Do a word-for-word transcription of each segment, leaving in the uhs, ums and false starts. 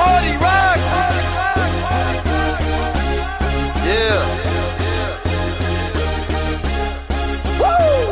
party rock. Yeah. Woo!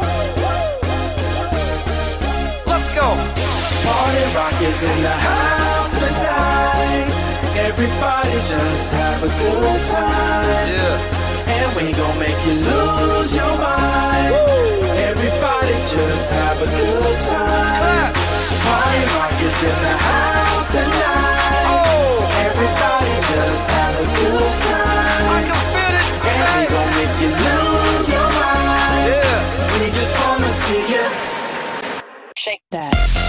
Let's go. Party rock is in the house tonight. Everybody just have a good time. Yeah. And we gon' make you lose your mind. Woo! Everybody just have a good time. Clap. Party rock is in the house tonight. Oh. Everybody just have a good time. I can feel it. And we gon' make you lose your mind. Yeah. We just wanna see you shake that.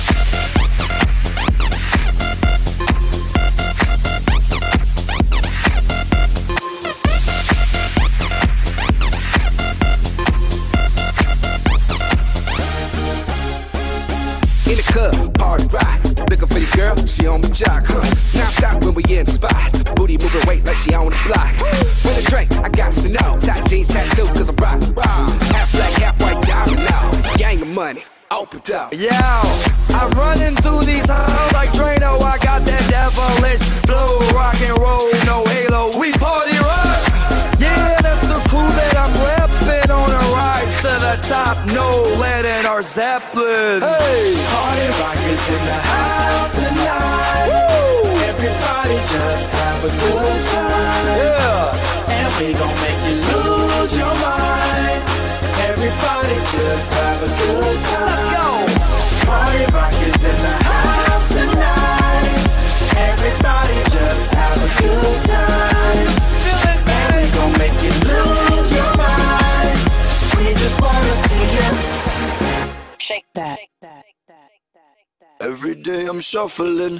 In the club, party rock. Looking for the girl, she on the jock, huh? Now stop when we in the spot. Booty moving weight like she on the block. With a drink, I got to know. Tight jeans, tattoo, cause I'm rock, rock. Half black, half white, diamond now. Gang of money, open up. Yo, I'm running through these halls like Drano. I got that devilish flow, rock and roll, no halo. We party rock. Yeah, that's the crew that I'm repping on a rise to the top. No lead in our Zeppelin. Hey, Party rock is in the house tonight. woo! Everybody just have a good time. Yeah, And we gon' make you lose your mind. Everybody just have a good time. let's go. Party rock is in the house tonight. Everybody just have a good time. Feel it, And we gon' make you lose your mind. We just wanna see you Shake that. Every day I'm shuffling.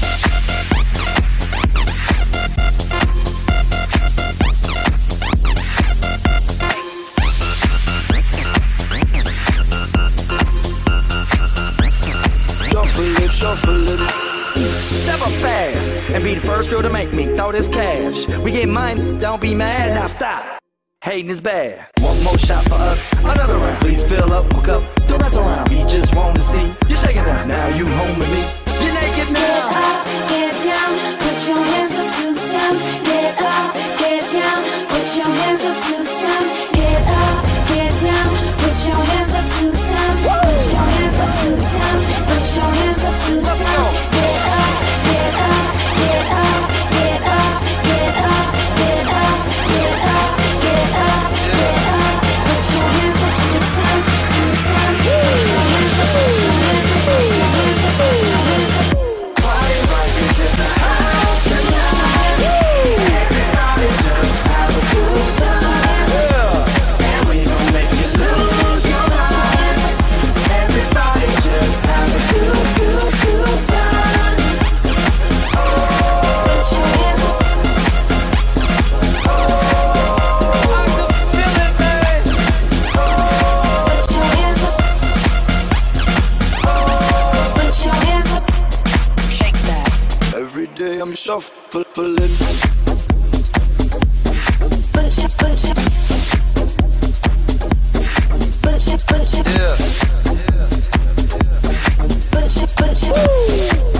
Shuffling, shuffling. Step up fast and be the first girl to make me throw this cash. We get mine, don't be mad, now stop. Hating is bad. One more shot for us, another round. Please fill up, hook up, don't mess around. We just want to see you shaking that. Now you home with me. You're naked Get now. up, get down, put your hands up to the sound. Get up, get down, put your hands up to the sound. Get up, get down, put your hands up to the sound. Put your hands up to the sound. Put your hands up to the Let's go. sound. Get up, get up, get up, get up, get up, get up, get up, get up, get up. Put your hands up to the sound, to the sound. Put your hands up, put your hands up, put your hands up, put your hands up. Party rock is in the house tonight. Everybody just have a good time. Yeah. And we gon' make you lose your mind. Everybody just have a good, good, good time. Put your hands up. I can feel it, man. Put your hands up. Put your hands up. Shake that. Every day I'm shuffling. Put your, put your, put your, put your, Yeah. put your, put your.